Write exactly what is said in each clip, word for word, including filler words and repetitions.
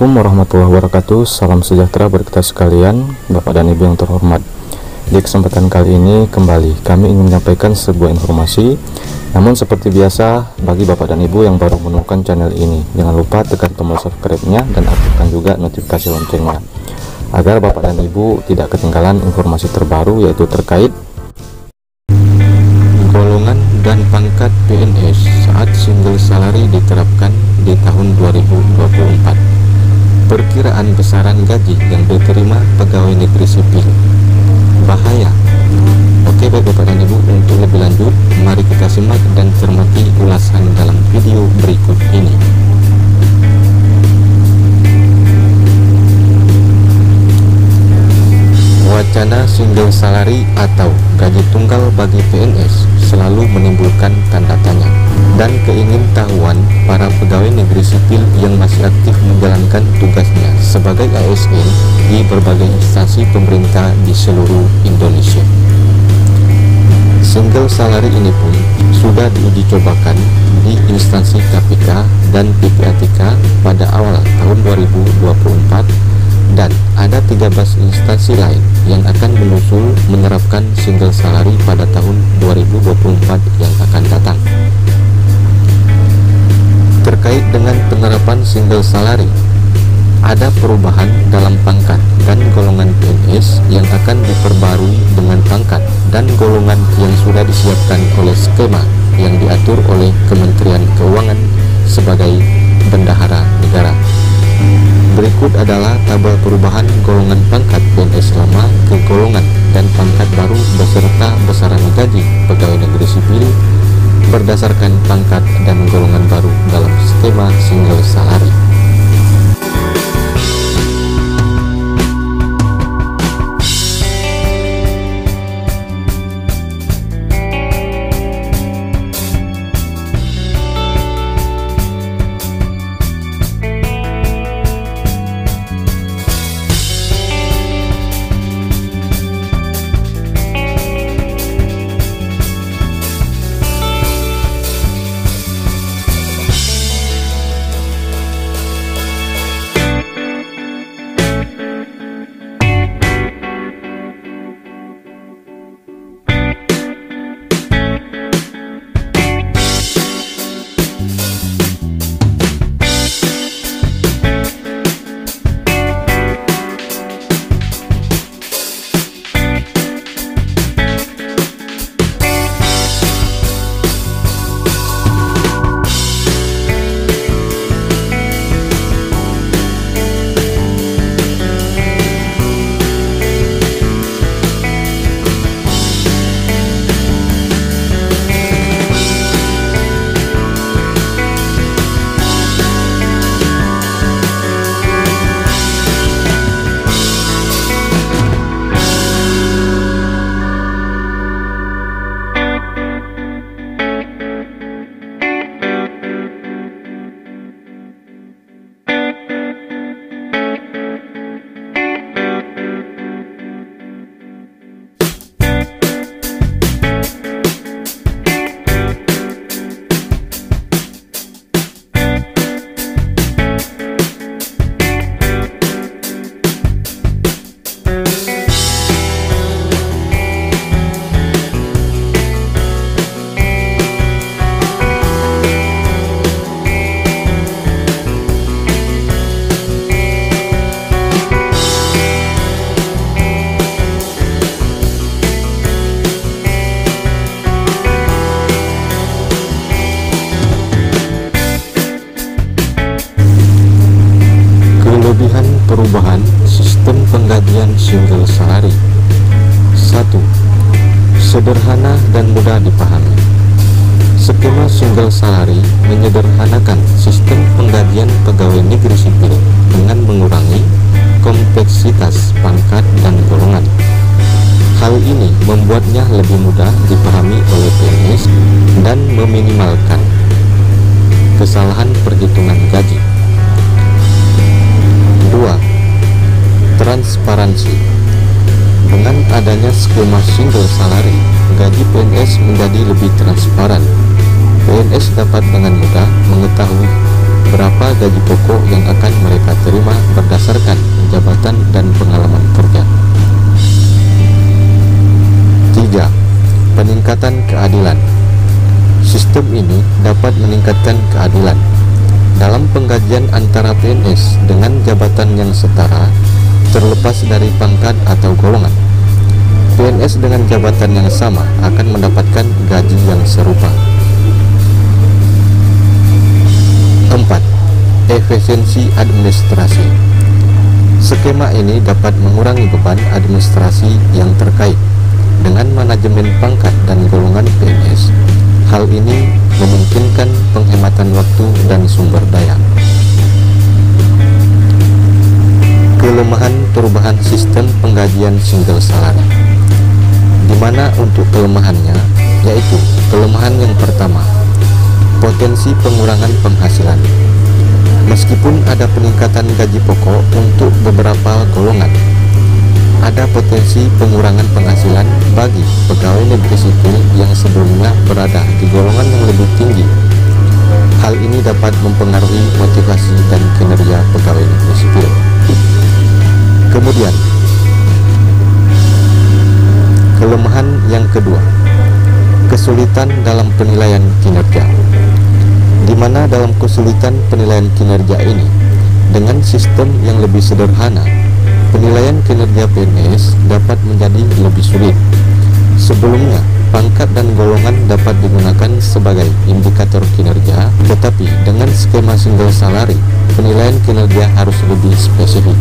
Assalamualaikum warahmatullahi wabarakatuh. Salam sejahtera buat kita sekalian, Bapak dan Ibu yang terhormat. Di kesempatan kali ini kembali kami ingin menyampaikan sebuah informasi. Namun seperti biasa, bagi Bapak dan Ibu yang baru menemukan channel ini, jangan lupa tekan tombol subscribe-nya dan aktifkan juga notifikasi loncengnya, agar Bapak dan Ibu tidak ketinggalan informasi terbaru, yaitu terkait golongan dan pangkat P N S saat single salary diterapkan di tahun dua ribu dua puluh empat. Perkiraan besaran gaji yang diterima pegawai negeri sipil. Bahaya. Oke baik Bapak dan Ibu, untuk lebih lanjut mari kita simak dan cermati ulasan dalam video berikut ini. Wacana single salary atau gaji tunggal bagi P N S selalu menimbulkan tanda tanya dan keingintahuan para pegawai negeri sipil yang masih aktif menjalankan tugasnya sebagai A S N di berbagai instansi pemerintah di seluruh Indonesia. Single salary ini pun sudah diuji cobakan di instansi K P K dan P P A T K pada awal tahun dua ribu dua puluh empat, dan ada tiga belas instansi lain yang akan menyusul menerapkan single salary pada tahun dua ribu dua puluh empat yang akan datang. Terkait dengan penerapan single salary, ada perubahan dalam pangkat dan golongan P N S yang akan diperbarui dengan pangkat dan golongan yang sudah disiapkan oleh skema yang diatur oleh Kementerian Keuangan sebagai bendahara negara. Berikut adalah tabel perubahan golongan pangkat P N S lama ke golongan dan pangkat baru beserta besaran gaji pegawai negeri sipil berdasarkan pangkat dan golongan baru dalam skema single salary. Kelebihan perubahan sistem penggajian single salary. Satu. Sederhana dan mudah dipahami. Skema single salary menyederhanakan sistem penggajian pegawai negeri sipil dengan mengurangi kompleksitas pangkat dan golongan. Hal ini membuatnya lebih mudah dipahami oleh P N S dan meminimalkan kesalahan perhitungan gaji. Dua. Transparansi. Dengan adanya skema single salary, gaji P N S menjadi lebih transparan. P N S dapat dengan mudah mengetahui berapa gaji pokok yang akan mereka terima berdasarkan jabatan dan pengalaman kerja. Tiga. Peningkatan keadilan. Sistem ini dapat meningkatkan keadilan dalam penggajian antara P N S dengan jabatan yang setara, terlepas dari pangkat atau golongan. P N S dengan jabatan yang sama akan mendapatkan gaji yang serupa. Empat. Efisiensi administrasi. Skema ini dapat mengurangi beban administrasi yang terkait dengan manajemen pangkat dan golongan P N S. Hal ini memungkinkan penghematan waktu dan sumber daya. Kelemahan perubahan sistem penggajian single salary, di mana untuk kelemahannya yaitu kelemahan yang pertama, potensi pengurangan penghasilan. Meskipun ada peningkatan gaji pokok untuk beberapa golongan, ada potensi pengurangan penghasilan bagi pegawai negeri sipil yang sebelumnya berada di golongan yang lebih tinggi. Hal ini dapat mempengaruhi motivasi dan kinerja pegawai negeri sipil. Kemudian, kelemahan yang kedua, kesulitan dalam penilaian kinerja, di mana dalam kesulitan penilaian kinerja ini, dengan sistem yang lebih sederhana, penilaian kinerja P N S dapat menjadi lebih sulit. Sebelumnya, pangkat dan golongan dapat digunakan sebagai indikator kinerja, tetapi dengan skema single salary, penilaian kinerja harus lebih spesifik.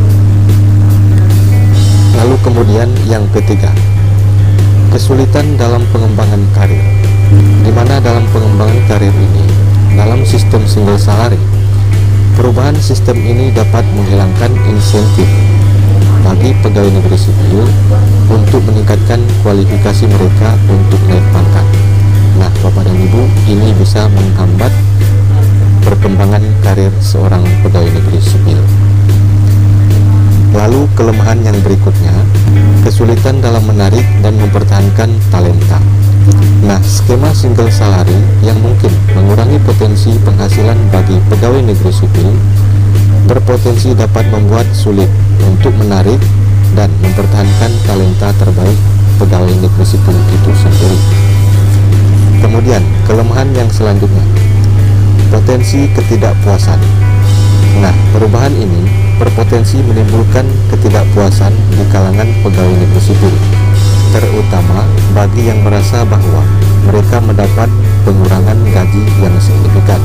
Lalu kemudian yang ketiga, kesulitan dalam pengembangan karir, di mana dalam pengembangan karir ini, dalam sistem single salary, perubahan sistem ini dapat menghilangkan insentif bagi pegawai negeri sipil untuk meningkatkan kualifikasi mereka untuk naik pangkat. Nah, Bapak dan Ibu, ini bisa menghambat perkembangan karir seorang pegawai negeri sipil. Lalu kelemahan yang berikutnya, kesulitan dalam menarik dan mempertahankan talenta. Nah, skema single salary yang mungkin mengurangi potensi penghasilan bagi pegawai negeri sipil berpotensi dapat membuat sulit untuk menarik dan mempertahankan talenta terbaik pegawai negeri sipil itu sendiri. Kemudian, kelemahan yang selanjutnya, potensi ketidakpuasan. Nah, perubahan ini berpotensi menimbulkan ketidakpuasan di kalangan pegawai negeri sipil, terutama bagi yang merasa bahwa mereka mendapat pengurangan gaji yang signifikan.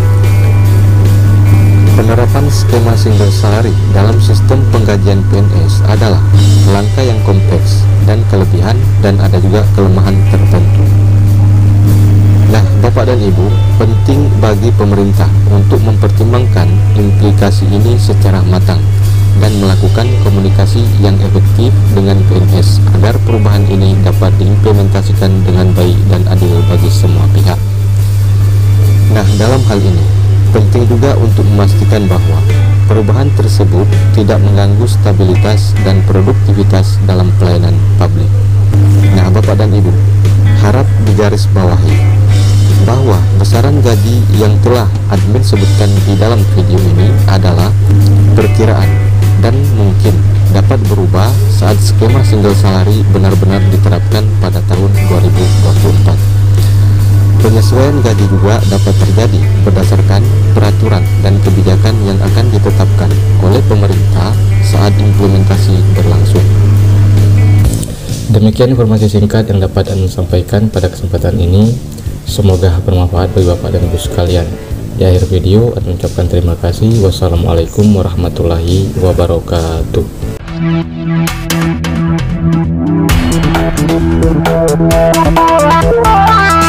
Penerapan skema single salary dalam sistem penggajian P N S adalah langkah yang kompleks dan kelebihan dan ada juga kelemahan tertentu. Nah, Bapak dan Ibu, penting bagi pemerintah untuk mempertimbangkan implikasi ini secara matang dan melakukan komunikasi yang efektif dengan P N S agar perubahan ini dapat diimplementasikan dengan baik dan adil bagi semua pihak. Nah, dalam hal ini penting juga untuk memastikan bahwa perubahan tersebut tidak mengganggu stabilitas dan produktivitas dalam pelayanan publik. Nah, Bapak dan Ibu, harap digarisbawahi bahwa besaran gaji yang telah admin sebutkan di dalam video ini adalah perkiraan dan mungkin dapat berubah saat skema single salary benar-benar diterapkan pada tahun dua ribu dua puluh empat. Penyesuaian gaji juga dapat terjadi berdasarkan peraturan dan kebijakan yang akan ditetapkan oleh pemerintah saat implementasi berlangsung. Demikian informasi singkat yang dapat Anda sampaikan pada kesempatan ini. Semoga bermanfaat bagi Bapak dan Ibu sekalian. Di akhir video, Anda mengucapkan terima kasih. Wassalamualaikum warahmatullahi wabarakatuh.